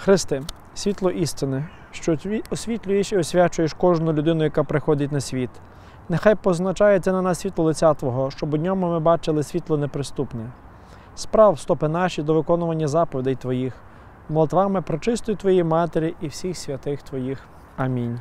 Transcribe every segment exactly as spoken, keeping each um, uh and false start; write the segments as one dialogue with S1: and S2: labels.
S1: Христе, світло істини, що освітлюєш і освячуєш кожну людину, яка приходить на світ. Нехай позначається на нас світло лиця Твого, щоб у ньому ми бачили світло неприступне. Справ стопи наші до виконування заповідей Твоїх, молитвами пречистої Твоєї Матері і всіх святих Твоїх. Амінь.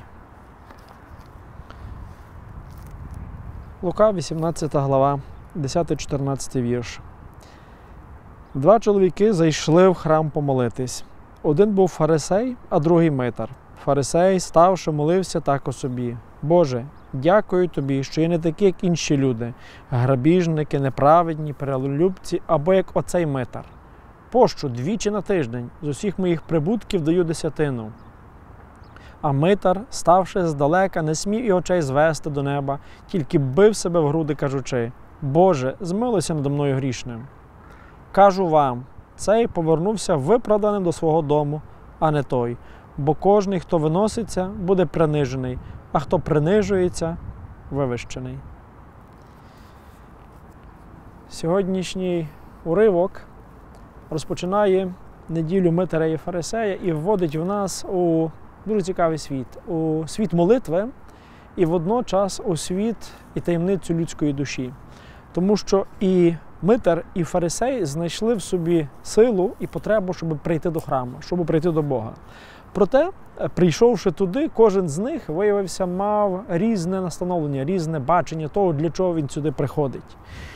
S1: Лука, вісімнадцята глава, десятий-чотирнадцятий вірш. Два чоловіки зайшли в храм помолитись. Один був фарисей, а другий митар. Фарисей, ставши, молився так о собі. Боже, дякую Тобі, що я не такий, як інші люди, грабіжники, неправедні, перелюбці, або як оцей митар. Пощу двічі на тиждень з усіх моїх прибутків даю десятину. А митар, ставши здалека, не смів і очей звести до неба, тільки бив себе в груди, кажучи: Боже, змилуйся надо мною грішним. Кажу вам, цей повернувся виправданим до свого дому, а не той. Бо кожний, хто виноситься, буде принижений, а хто принижується – вивищений. Сьогоднішній уривок розпочинає неділю митаря і фарисея і вводить в нас у дуже цікавий світ. У світ молитви і водночас у світ і таємницю людської душі. Тому що і митар, і фарисей знайшли в собі силу і потребу, щоб прийти до храму, щоб прийти до Бога. Проте, прийшовши туди, кожен з них, виявився, мав різне настановлення, різне бачення того, для чого він сюди приходить.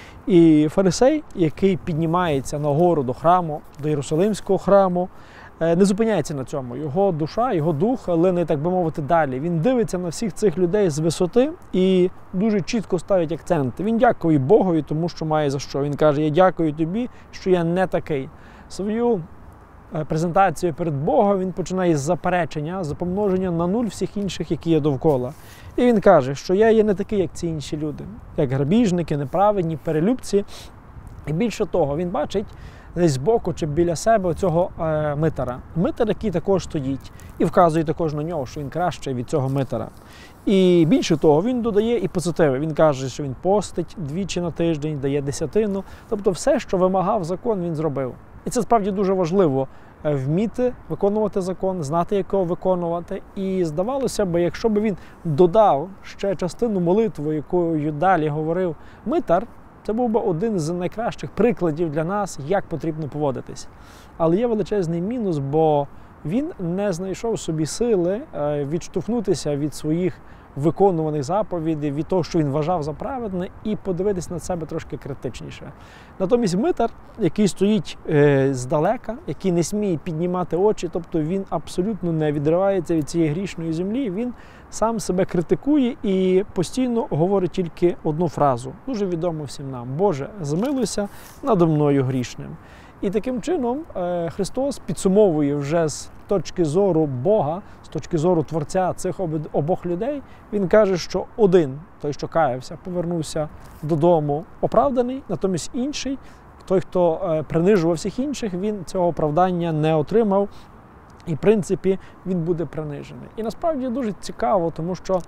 S1: І фарисей, який піднімається на гору до храму, до Єрусалимського храму, не зупиняється на цьому. Його душа, його дух лине, так би мовити, далі. Він дивиться на всіх цих людей з висоти і дуже чітко ставить акценти. Він дякує Богові, тому що має за що. Він каже: я дякую тобі, що я не такий. Свою презентацію перед Богом він починає з заперечення, з помноження на нуль всіх інших, які є довкола. І він каже, що я є не такий, як ці інші люди, як грабіжники, неправедні, перелюбці. І більше того, він бачить десь збоку чи біля себе цього е, митара. Митар, який також стоїть, і вказує також на нього, що він кращий від цього митара. І більше того, він додає і позитиви. Він каже, що він постить двічі на тиждень, дає десятину. Тобто все, що вимагав закон, він зробив. І це справді дуже важливо – вміти виконувати закон, знати, як його виконувати. І здавалося б, якщо б він додав ще частину молитви, якою далі говорив митар, це був би один з найкращих прикладів для нас, як потрібно поводитись. Але є величезний мінус, бо він не знайшов собі сили відштовхнутися від своїх виконуваних заповідей, від того, що він вважав за праведне, і подивитись на себе трошки критичніше. Натомість митар, який стоїть е, здалека, який не сміє піднімати очі, тобто він абсолютно не відривається від цієї грішної землі, він сам себе критикує і постійно говорить тільки одну фразу, дуже відому всім нам: Боже, змилуйся надо мною грішним. І таким чином Христос підсумовує вже з точки зору Бога, з точки зору Творця цих обох людей. Він каже, що один, той, що каявся, повернувся додому оправданий, натомість інший, той, хто принижував всіх інших, він цього оправдання не отримав. І, в принципі, він буде принижений. І насправді дуже цікаво, тому що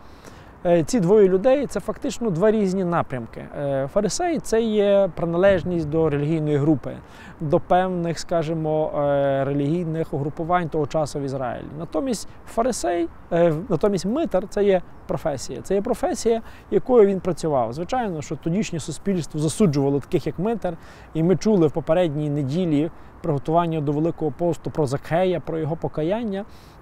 S1: ці двоє людей – це фактично два різні напрямки. Фарисей – це є приналежність до релігійної групи, до певних, скажімо, релігійних угрупувань того часу в Ізраїлі. Натомість фарисей, натомість митар – це є професія. Це є професія, якою він працював. Звичайно, що тодішнє суспільство засуджувало таких, як митар, і ми чули в попередній неділі приготування до Великого посту про Закхея, про його покаяння.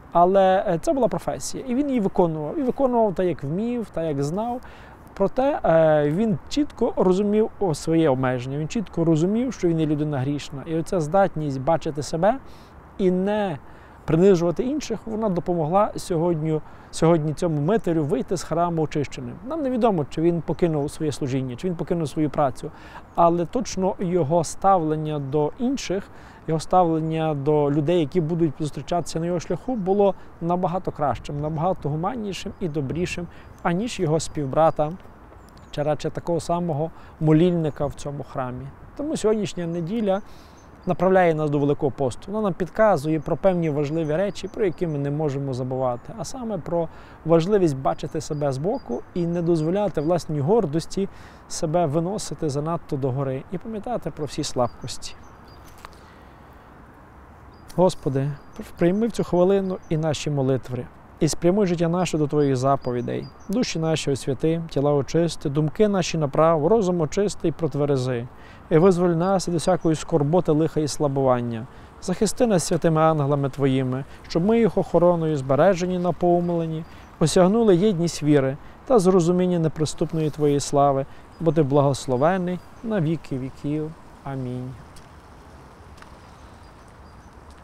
S1: Але це була професія, і він її виконував. І виконував так, як вмів, так, як знав. Проте він чітко розумів своє обмеження, він чітко розумів, що він є людина грішна. І оця здатність бачити себе і не принижувати інших, вона допомогла сьогодні, сьогодні цьому митарю вийти з храму очищеним. Нам невідомо, чи він покинув своє служіння, чи він покинув свою працю, але точно його ставлення до інших, його ставлення до людей, які будуть зустрічатися на його шляху, було набагато кращим, набагато гуманнішим і добрішим, аніж його співбрата, чи радше такого самого молільника в цьому храмі. Тому сьогоднішня неділя направляє нас до Великого посту. Вона нам підказує про певні важливі речі, про які ми не можемо забувати, а саме про важливість бачити себе збоку і не дозволяти власній гордості себе виносити занадто догори і пам'ятати про всі слабкості. Господи, прийми в цю хвилину і наші молитви, і спрямуй життя наше до Твоїх заповідей. Душі наші освяти, тіла очисти, думки наші направ, розум очисти і протверези. І визволь нас від усякої скорботи, лиха і слабування. Захисти нас святими ангелами Твоїми, щоб ми їх охороною збережені, наповнені, осягнули єдність віри та зрозуміння неприступної Твоєї слави, бо Ти благословений на віки віків. Амінь.